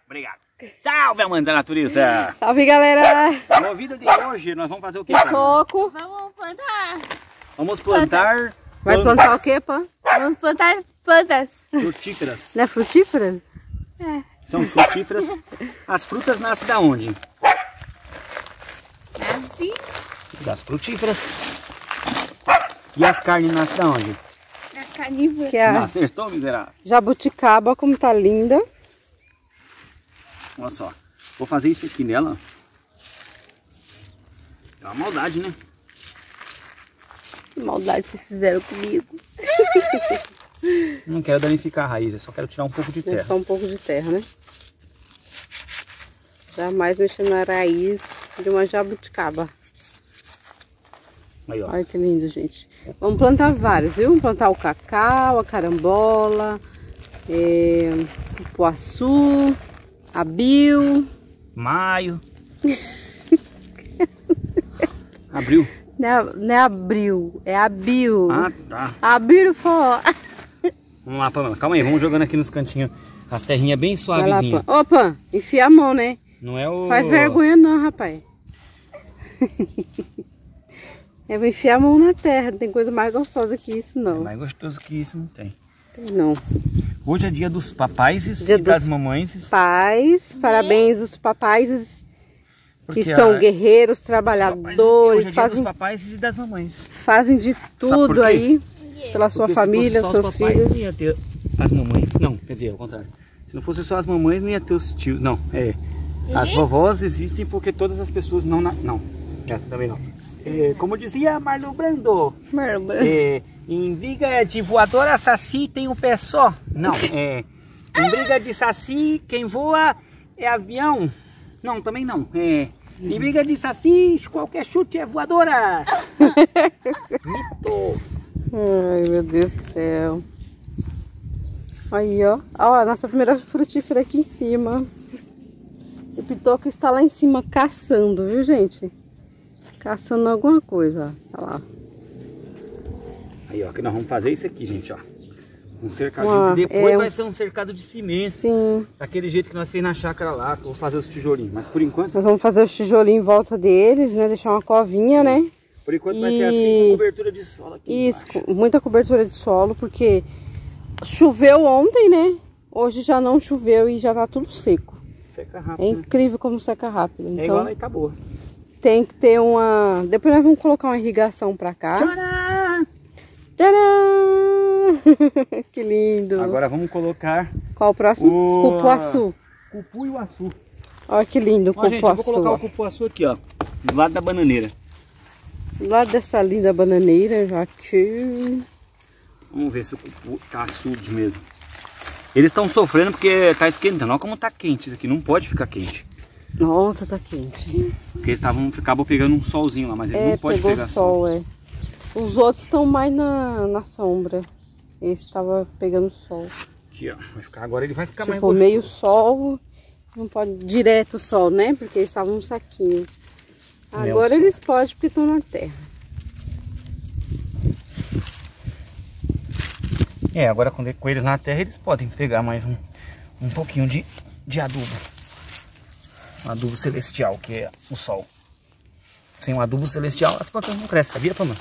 Obrigado. Salve, amantes da natureza. Salve, galera. No vídeo de hoje nós vamos fazer o que? Coco. Vamos plantar. Vamos plantar... Vai plantar o que, Pã? Vamos plantar plantas. Frutíferas. Não é frutífera? É. São frutíferas. As frutas nascem da onde? Assim. Das frutíferas. E as carnes nascem da onde? Das carnívoras. Que é Não a acertou, miserável? jabuticaba, como tá linda. Olha só. Vou fazer isso aqui nela. É uma maldade, né? Que maldade vocês fizeram comigo. Não quero danificar a raiz, eu só quero tirar um pouco de É terra. só um pouco de terra, né? Jamais mexer na raiz de uma jabuticaba. Aí, ó. Olha que lindo, gente. Vamos plantar vários, viu? Vamos plantar o cacau, a carambola, o cupuaçu, a bio. Maio. Abril. Não é abril, é a bio. Ah, tá. A beautiful. Vamos lá, Pamela. Calma aí, vamos jogando aqui nos cantinhos. As terrinhas bem Vai lá, suavezinhas. Pã. Opa, enfia a mão, né? Não é o... Faz vergonha não, rapaz. Eu vou enfiar a mão na terra, não tem coisa mais gostosa que isso, É não. mais gostoso que isso, não tem. Não. Hoje é dia dos papais Dia e das dos mamães. Pais, parabéns aos papais que Porque são a- guerreiros, Hoje trabalhadores, é dia dos fazem, papais e das mamães. fazem de por tudo quê? aí pela sua Porque se família, fosse só os seus papais, filhos. não ia ter as mamães. Não, quer dizer, ao contrário. Se não fosse só as mamães, não ia ter os tios. Não, as vovós existem porque todas as pessoas não... Não, essa também não. Como dizia Marlon Brando, em briga de voadora, saci tem um pé só. Não, em briga de saci, quem voa é avião. Não, também não. Em briga de saci, qualquer chute é voadora. Mito. Ai, meu Deus do céu. Aí, ó. Ó, a nossa primeira frutífera aqui em cima. O pitoco está lá em cima caçando, viu, gente? Caçando alguma coisa, ó. Olha lá. Aí, ó, que nós vamos fazer isso aqui, gente, ó. Um cercadinho, que depois vai ser um cercado de cimento. Sim. Daquele jeito que nós fez na chácara lá, que eu vou fazer os tijolinhos. Mas por enquanto... Nós vamos fazer os tijolinhos em volta deles, né? Deixar uma covinha, né? Por enquanto vai ser assim, com cobertura de solo aqui Isso, embaixo. com muita cobertura de solo, porque choveu ontem, né? Hoje já não choveu e já tá tudo seco. Seca rápido, É incrível como seca rápido. né? Então É igual na Itaboa. tem que ter uma... Depois nós vamos colocar uma irrigação pra cá. Tcharam! Tcharam! Que lindo. Agora vamos colocar Qual o próximo? o... Cupuaçu. Cupuaçu. Olha que lindo o Ó, gente, eu vou cupuaçu. colocar Ó. o cupuaçu aqui, ó. Do lado da bananeira. Do lado dessa linda bananeira, já que... Vamos ver se o cupu tá açude mesmo. Eles estão sofrendo porque tá esquentando. Olha como tá quente isso aqui. Não pode ficar quente. Nossa, tá quente. Porque eles acabam pegando um solzinho lá, mas ele não pode pegou pegar sol. sol, é. Os outros estão mais na sombra. Esse tava pegando sol. Aqui, ó. Vai ficar, agora ele vai ficar mais Tipo, gostoso. meio sol, não pode direto sol, né? Porque eles estavam no saquinho. Agora sol. eles podem porque estão na terra. Agora com eles na terra eles podem pegar mais um pouquinho de adubo. Um adubo celestial, que é o sol. Sem o adubo celestial as plantas não crescem, sabia, Pamela?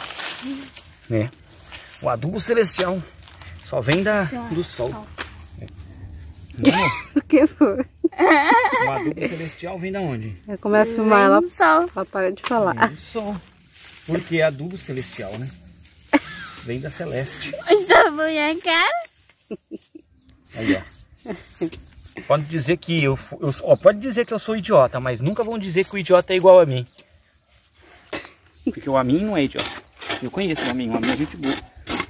O adubo celestial só vem do sol. O que foi? O adubo celestial vem da onde? Eu começo a filmar ela, Sol. ela para de falar. Vem do sol. Porque é adubo celestial, né? Vem da celeste. Estou minha cara. Aí, ó. Pode dizer que pode dizer que eu sou idiota, mas nunca vão dizer que o idiota é igual a mim. Porque o Amin não é idiota. Eu conheço o Amin é gente boa.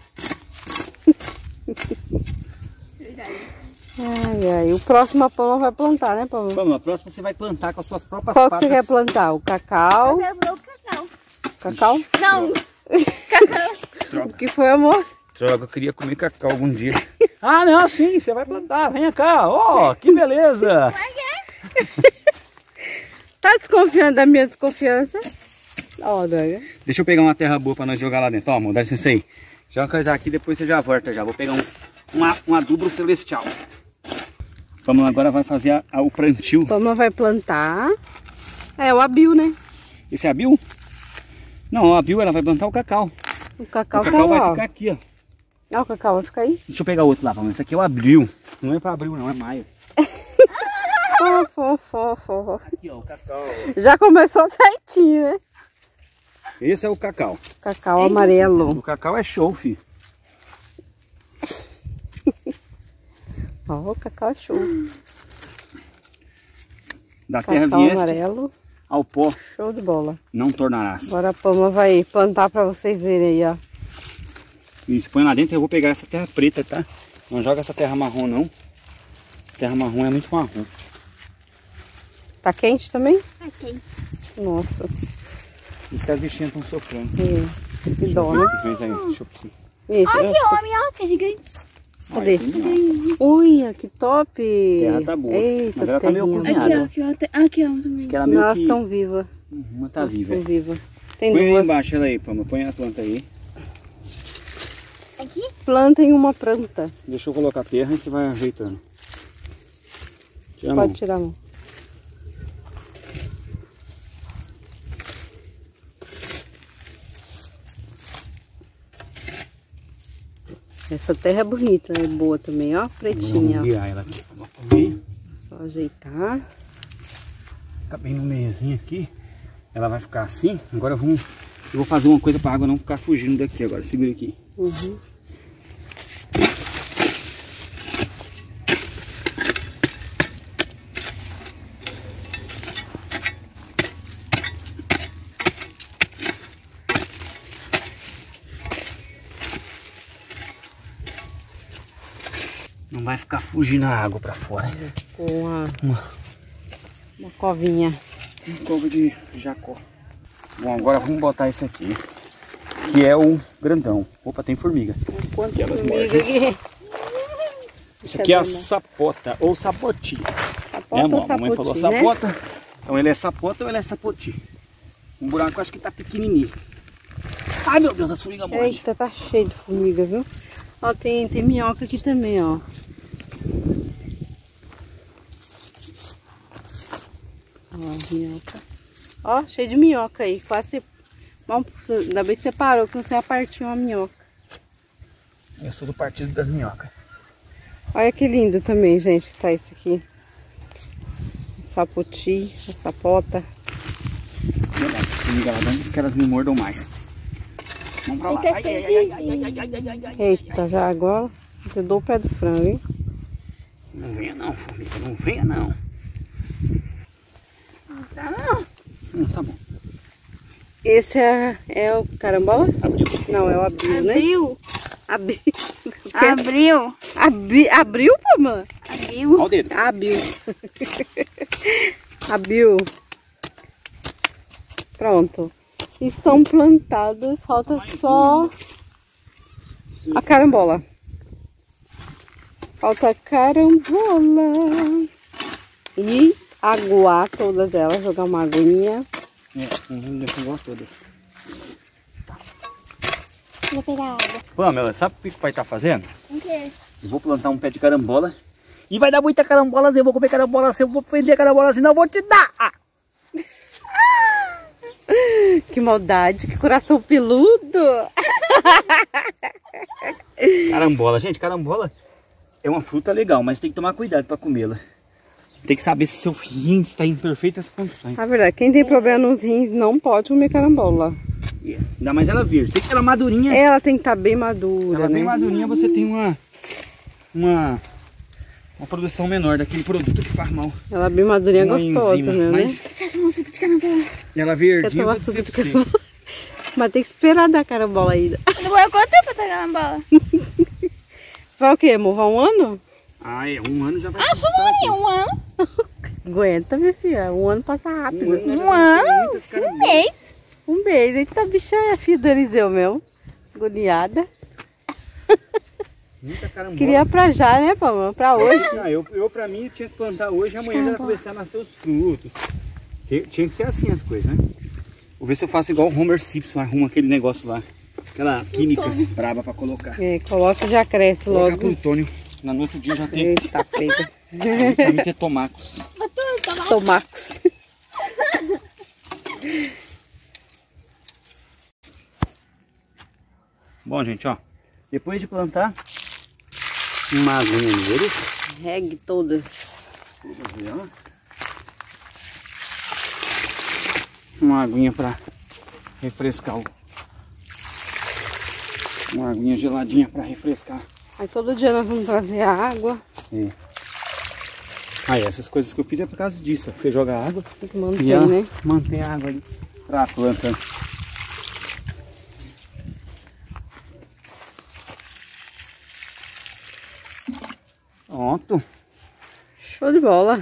Ai, o próximo pão não vai plantar, né, Paulo? Vamos, a próxima você vai plantar com as suas próprias Qual que patas. você quer plantar? O cacau? Quebrou o cacau. Cacau? Não. Cacau. O que foi, amor? Droga, eu queria comer cacau algum dia. Ah, não, sim, você vai plantar. Vem cá, ó, que beleza. Tá desconfiando da minha desconfiança? Ó, Daga. Deixa eu pegar uma terra boa pra nós jogar lá dentro. Ó, amor, dá licença aí. Já uma coisa aqui, depois você já volta já. Vou pegar um adubo celestial. Vamos agora vai fazer o plantio. Vamos vai plantar. É o abil, né? Esse é a Bill? Não, a Bill ela vai plantar o cacau. O cacau, O cacau tá lá, vai ó. ficar aqui, ó. Ah, o cacau vai ficar aí? Deixa eu pegar outro lá, vamos. Esse aqui é o abril. Não é para abril, não, é maio. Fofo. Aqui, ó, o cacau. Já começou certinho, né? Esse é o cacau. Cacau amarelo. O cacau é show, filho. Ó, o cacau é show. Da terra Cacau vieste amarelo. ao pó Show de bola. não tornarás. Agora a Pama vai plantar pra vocês verem aí, ó. Isso, põe lá dentro, eu vou pegar essa terra preta, tá? Não joga essa terra marrom, não. Terra marrom é muito marrom. Tá quente também? Tá quente. Nossa. Por isso que as bichinhas estão sofrendo. Que dó, né? Deixa eu... Ixi, Olha aqui, uma minhoca gigante. Cadê? Olha, tem minhoca. Olha, que top! Terra tá boa. Eita, Mas ela tá meio terrinha. cozinhada. Aqui, ó. Aqui, ó. Também. Que ela meio Elas que... estão vivas. Uma tá viva. Estão vivas. Tem Põe aí duas. embaixo ela aí, Pama. Põe a planta aí. Aqui? Plantem uma planta. Deixa eu colocar a terra e você vai ajeitando. Tira a mão. Pode tirar a mão. Essa terra é bonita, é boa também, ó. Pretinha, Vamos ó. guiar ela aqui. Vamos comer. Só ajeitar. Fica bem no meiozinho aqui. Ela vai ficar assim. Agora eu vou fazer uma coisa para a água não ficar fugindo daqui agora. Segura aqui. Uhum. Não vai ficar fugindo a água para fora. Com uma covinha. Uma cova de jacó. Bom, agora vamos botar esse aqui. Que é o grandão. Opa, tem formiga. Quanto Que elas formiga mordem. aqui. Esse aqui é a sapota ou sapoti. Sapota Amor? ou A mamãe falou sapoti, né? sapota. Então ele é sapota ou ele é sapoti. O buraco eu acho que tá pequenininho. Ai meu Deus, as formigas mordem. Eita, tá cheio de formiga, viu? Ó, tem minhoca aqui também, ó. Ó, minhoca. Ó, cheio de minhoca aí. Quase. Bom, ainda bem que você parou, que você ia partir uma minhoca. Eu sou do partido das minhocas. Olha que lindo também, gente, que tá esse aqui. O sapoti, a sapota. Essas formigas lá dentro, que elas me mordam mais. Vamos pra lá. Eita, Ai, cheio ai, de- ai, ai, ai, ai, ai, ai. Eita, já agora você deu o pé do frango, hein? Não venha não, formiga. Não venha não. Tá não. Tá bom. Esse é o carambola? Abriu. Não, é o abril, né? Abriu. Abril. Abriu. Abril, mamãe? Abriu. Olha o dedo. Abril. Abril. Pronto. Estão plantadas, falta só a carambola. Falta a carambola. E aguar todas elas, jogar uma aguinha. Vamos deixar igual todas. Vou pegar água. Pamela, sabe o que o pai tá fazendo? O quê? Eu vou plantar um pé de carambola. E vai dar muita carambola, eu vou comer carambola, eu vou vender carambola, senão eu vou te dar. Ah! Que maldade, que coração peludo. Carambola, gente, carambola é uma fruta legal, mas tem que tomar cuidado para comê-la. Tem que saber se seu rim está em perfeitas condições. Na verdade, quem tem problema nos rins não pode comer carambola. Ainda mais ela verde. Tem que ela madurinha. Ela tem que estar bem madura, Ela né? bem madurinha, você tem uma produção menor daquele produto que faz mal. Ela bem madurinha é Uma gostosa enzima, mesmo, né? mas Quer tomar um suco de carambola? ela Quer verdinha, tomar eu vou suco dizer de pra você. carambola? Mas tem que esperar dar carambola ainda. Demorou quanto tempo pra pegar carambola? Vai o quê, amor? Vai um ano? Ah, é, um ano já vai. Ah, foi um ano. Aguenta, minha filha. Um ano passa rápido. Um ano? Um mês. Um mês. Eita, bicha é a filha do Eliseu mesmo. Agoniada. Muita carambola. Queria pra já, né, Pamela? Pra hoje. Ah, eu pra mim eu tinha que plantar hoje e amanhã já começar a nascer os frutos. Tinha que ser assim as coisas, né? Vou ver se eu faço igual o Homer Simpson, arruma aquele negócio lá. Aquela química braba pra colocar. É, coloca e já cresce Colocar logo. plutônio. No outro dia já tem. Eita, pega. Pra mim ter tomacos. Tomacos. Bom, gente, ó. Depois de plantar uma aguinha neles. Regue todas. Uma aguinha pra refrescar o... Uma aguinha geladinha pra refrescar. Aí todo dia nós vamos trazer a água. É. Aí essas coisas que eu fiz é por causa disso. Você joga água Tem que manter, e ela né? mantém a água ali pra planta. Pronto. Show de bola.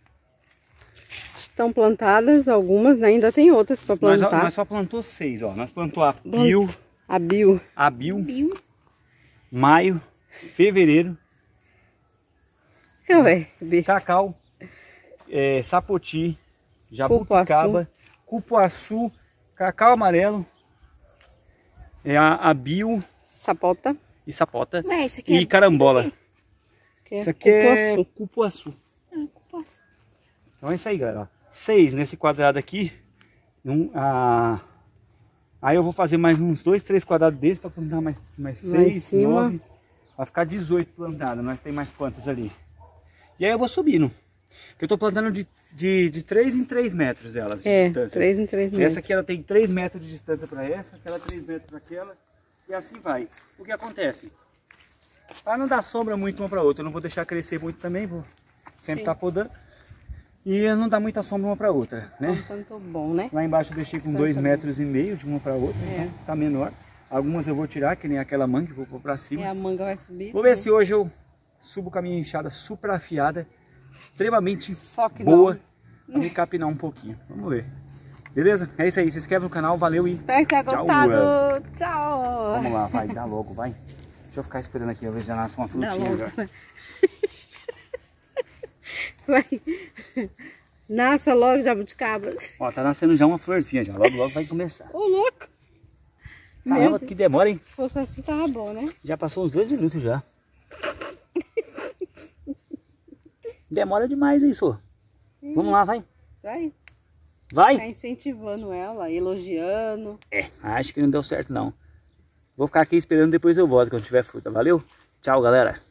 Estão plantadas algumas, né? Ainda tem outras para plantar. Nós só plantou 6, ó. Nós plantou abril, Abil. maio, fevereiro, cacau, sapoti, jabuticaba, cupuaçu, cacau amarelo, abil, sapota e sapota Mas isso aqui e carambola. Isso aqui é cupuaçu. Então é isso aí, galera. 6 nesse quadrado aqui. Aí eu vou fazer mais uns 2, 3 quadrados desses para plantar mais 6, 9. Vai ficar 18 plantadas. Nós tem mais quantas ali? E aí eu vou subindo. Porque eu tô plantando de 3 em 3 metros elas de distância. 3 em 3 metros. Essa aqui ela tem 3 metros de distância para essa, aquela 3 metros para aquela. E assim vai. O que acontece? Para não dar sombra muito uma para outra, eu não vou deixar crescer muito também, vou sempre estar podando. E não dá muita sombra uma para outra, né? Tanto bom, né? Lá embaixo eu deixei com 2,5 metros de uma para outra, então tá menor. Algumas eu vou tirar, que nem aquela manga que vou pôr para cima. A manga vai subir. Vou ver se hoje eu subo com a minha enxada super afiada, extremamente que boa, para me capinar um pouquinho. Vamos ver. Beleza? É isso aí, se inscreve no canal, valeu e espero que tenha gostado. Tchau! Vamos lá, vai, dá logo, vai. Deixa eu ficar esperando aqui, eu ver se já nasce uma frutinha agora. Vai. Nasça logo, jabuticabas. Ó, tá nascendo já uma florzinha já, logo vai começar. Ô, louco! Caramba, que demora, hein? Se fosse assim, tava bom, né? Já passou uns 2 minutos já. Demora demais isso. Vamos lá, vai. Vai? Tá incentivando ela, elogiando. Acho que não deu certo não. Vou ficar aqui esperando, depois eu volto quando tiver fruta. Valeu? Tchau, galera.